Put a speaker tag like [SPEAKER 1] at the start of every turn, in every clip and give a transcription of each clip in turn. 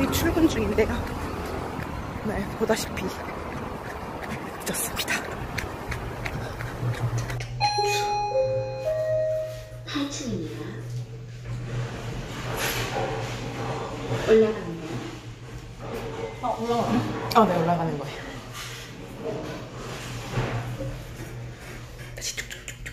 [SPEAKER 1] 지금 출근 중인데요. 네, 보다시피 늦었습니다.
[SPEAKER 2] 8층입니다. 올라갑니다.
[SPEAKER 1] 올라가네. 네, 올라가는 거예요. 다시 쭉쭉쭉쭉.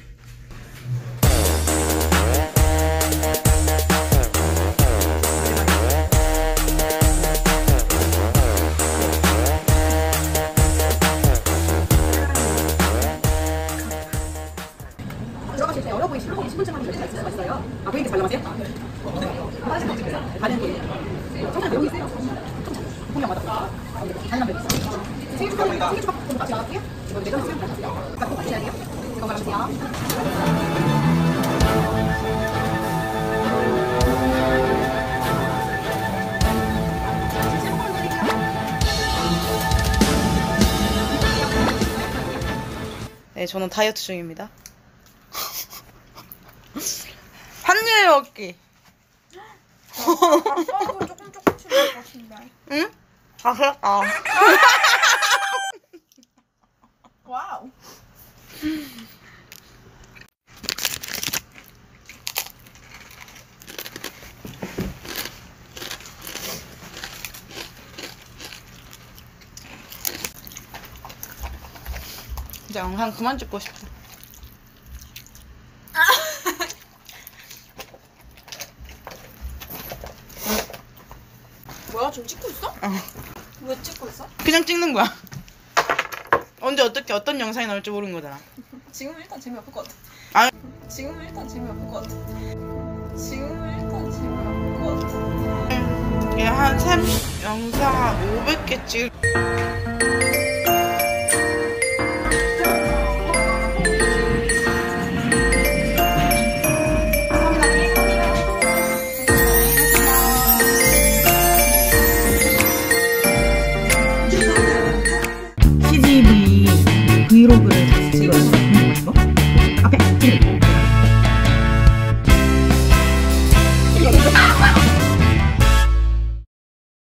[SPEAKER 1] 들어가실 때 어려 보이시고 신분증만 가지고 있을 수가 있어요. 보이는데 잘 나가세요? 화장실 못 찍으세요? 가는 길. 청소년 배우고 있어요. 공연 맞았어요. 장난 배우고 있어요. 생일 축하합니다. 생일 축하 같이 나갈게요. 이거 내전 수영 나가세요. 아까 똑같이 해야 돼요. 건강하세요. 네, 저는 다이어트 중입니다. 한 입에 먹기.
[SPEAKER 3] 조금씩 먹을 것 같은데.
[SPEAKER 1] 응? 그럴까?
[SPEAKER 3] 와우.
[SPEAKER 1] 이제 영상 그만 찍고 싶어.
[SPEAKER 3] 뭐야, 지금 찍고 있어? 왜 찍고 있어?
[SPEAKER 1] 그냥 찍는 거야. 언제 어떻게 어떤 영상이 나올지 모르는 거잖아.
[SPEAKER 3] 지금은 일단 재미없을 것 같아.
[SPEAKER 1] 아,
[SPEAKER 3] 지금은 일단 재미없을 것 같아. 지금은 일단 재미없을 것 같아.
[SPEAKER 1] 이게 한 30, 영상 한 500개 찍을.
[SPEAKER 4] CGV 브이로그